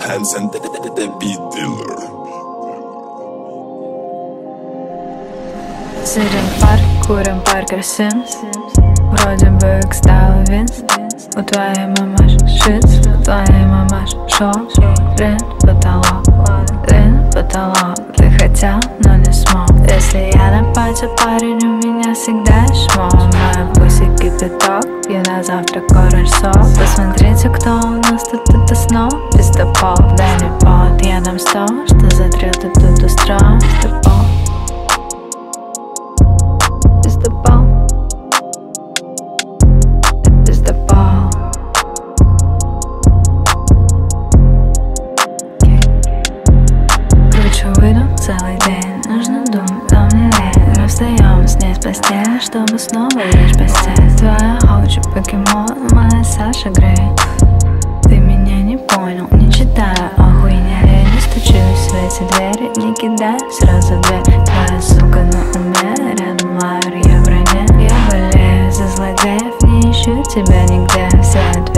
hands and the beat dealer. Sēžam parku, kuram parka sims. Вроде бы к стало винс. У твоей мамаш шиц, у твоей мамаш шок. Рин, потолок, рин, потолок. Ты хотел, но не смог. Если я на пати, парень, у меня всегда шмон. Моя пуси кипяток, и на завтрак оранж сок. Посмотрите, кто у нас тут, это снова пиздопол. Дай мне повод, я дам 100, что затрел ты тут устроен. Пиздопол, пиздопол. Целый день нужно думать, но мне лень. Мы встаем с ней с постели, чтобы снова лечь в постель. Твоя хочет покемон, моя Саша Грей. Ты меня не понял, не читаю охуйня. Я не стучусь в эти двери, не кидаю сразу дверь. Твоя сука на уме, рядом лайер, я в броне. Я болею за злодеев, не ищу тебя нигде. Все